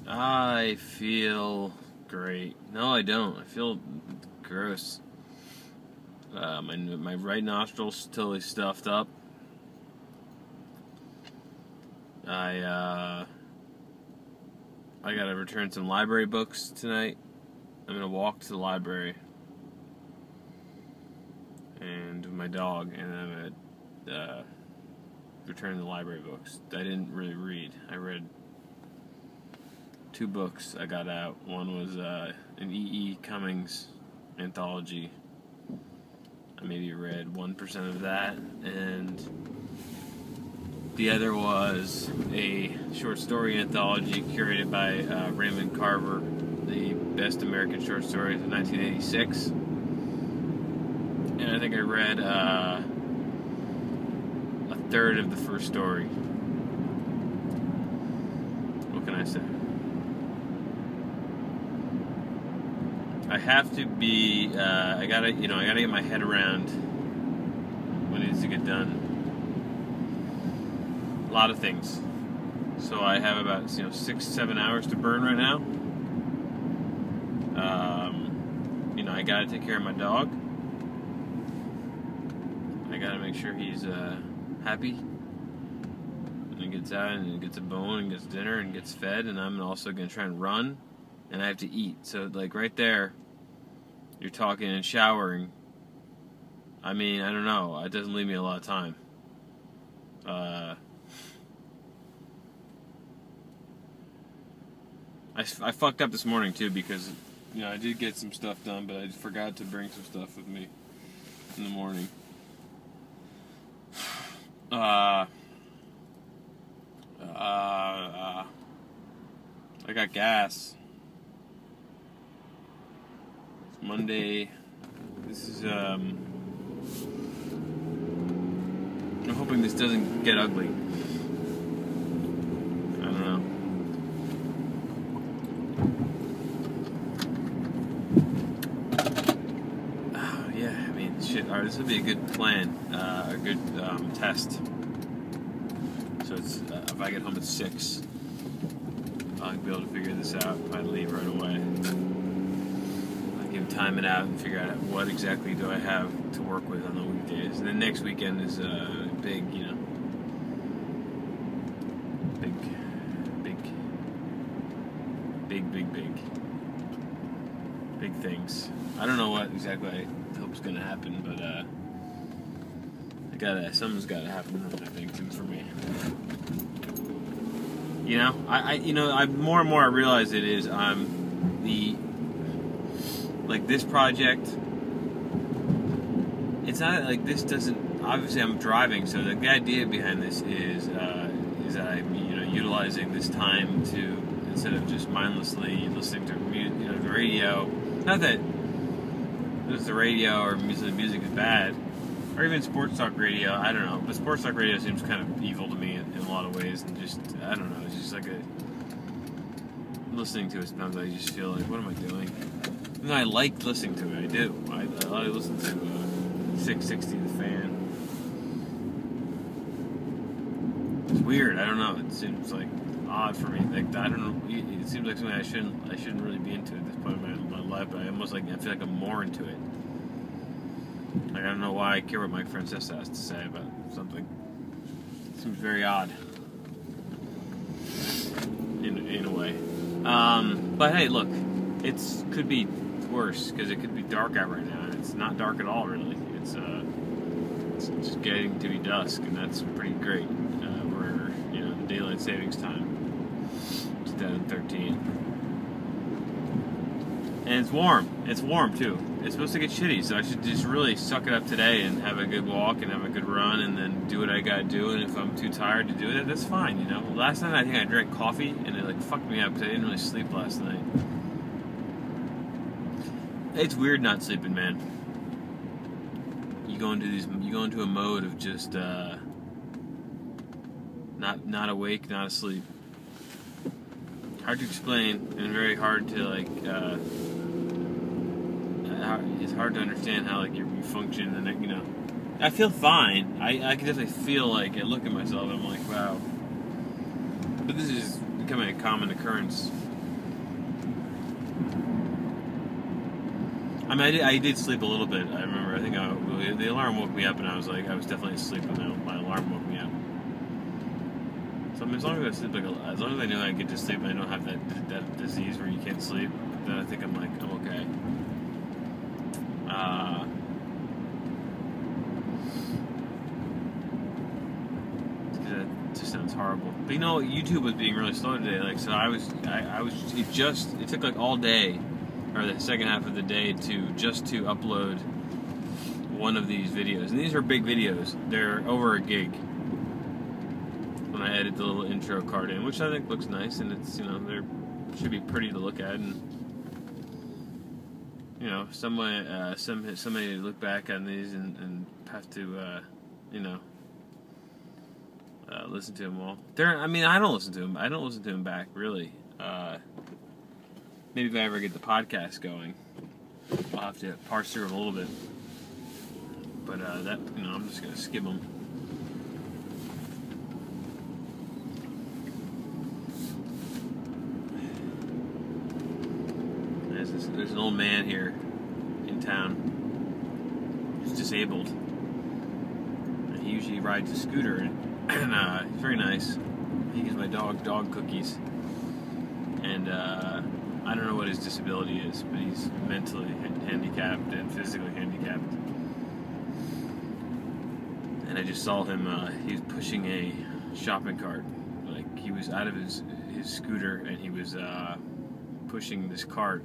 I feel great. No, I don't. I feel gross. My right nostril's totally stuffed up. I gotta return some library books tonight. I'm gonna walk to the library and with my dog, and I'm gonna return the library books. I didn't really read. I read 2 books I got out. One was an E.E. Cummings anthology. I maybe read 1% of that, and the other was a short story anthology curated by Raymond Carver, the best American short stories of 1986. And I think I read a third of the first story. What can I say? I have to be. I gotta get my head around what needs to get done. A lot of things. So I have about 6-7 hours to burn right now. I gotta take care of my dog. I gotta make sure he's happy. And he gets out and gets a bone and gets dinner and gets fed. And I'm also gonna try and run. And I have to eat. So right there, you're talking and showering. I mean, I don't know. It doesn't leave me a lot of time. I fucked up this morning too because I did get some stuff done, but I forgot to bring some stuff with me in the morning. I got gas. It's Monday. This is I'm hoping this doesn't get ugly. I don't know. Yeah, I mean, shit. All right, this would be a good plan, a good test. So it's if I get home at 6, I'll be able to figure this out if I leave right away. I can time it out and figure out what exactly do I have to work with on the weekdays. And then next weekend is big, big things. I don't know what exactly I hope is going to happen, but something's got to happen. I think for me. I more and more I realize it is this project. It's not like this doesn't. Obviously, I'm driving, so the idea behind this is that I'm utilizing this time to, instead of just mindlessly listening to the radio. Not that the radio or music is bad, or even sports talk radio. I don't know, but sports talk radio seems kind of evil to me in a lot of ways, and just I don't know. It's just like listening to it. Sometimes I just feel like, what am I doing? And I like listening to it. I do. I listen to 660 The Fan. It's weird. I don't know. It seems like odd for me. Like I don't know. It seems like something I shouldn't really be into at this point in my life. But I feel like I'm more into it. Like I don't know why I care what Mike Francesa has to say about something. It seems very odd. In a way. But hey, look, it could be worse because it could be dark out right now, and it's not dark at all really. It's just getting to be dusk, and that's pretty great. We're the daylight savings time, 2013, and it's warm. It's warm too. It's supposed to get shitty, so I should just really suck it up today and have a good walk and have a good run, and then do what I gotta do. And if I'm too tired to do it, that's fine. Last night I think I drank coffee, and it fucked me up because I didn't really sleep last night. It's weird not sleeping, man. You go into a mode of just not awake, not asleep. Hard to explain, and very hard to it's hard to understand how you function, and I feel fine. I can definitely feel I look at myself and I'm like, wow. But this is becoming a common occurrence I mean, I did sleep a little bit. I remember. I think the alarm woke me up, and I was definitely asleep when my alarm woke me up. So I mean, as long as I sleep, as long as I know I get to sleep, and I don't have that disease where you can't sleep, then I think I'm okay. That just sounds horrible. But you know, YouTube was being really slow today. Like, so it took like all day, or the second half of the day, to upload one of these videos. And these are big videos. They're over a gig. When I edit the little intro card in, which I think looks nice, and it's, you know, they should be pretty to look at, and you know, somebody look back on these and have to, you know, listen to them all. I mean, I don't listen to them. I don't listen to them back, really. Maybe if I ever get the podcast going, I'll have to parse through them a little bit. But that, you know, I'm just gonna skim them. There's an old man here in town who's disabled. And he usually rides a scooter, and he's very nice. He gives my dog cookies. And I don't know what his disability is, but he's mentally handicapped and physically handicapped. And I just saw him, he was pushing a shopping cart. Like, he was out of his scooter, and he was pushing this cart.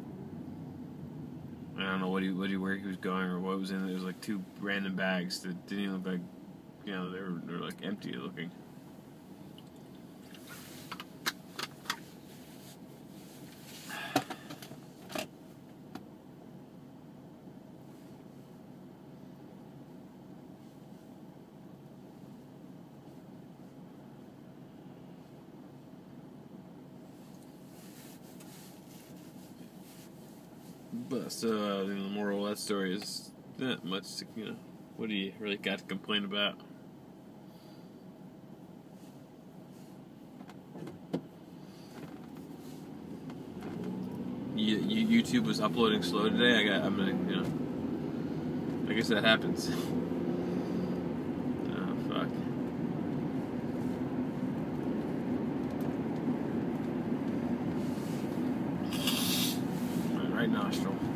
I don't know where he was going or what was in it. There was like two random bags that didn't even look like, you know, they were like empty looking. But so the moral of that story is not much. You know, what do you really got to complain about? YouTube was uploading slow today. I'm gonna, you know, I guess that happens. Oh fuck. Right nostril.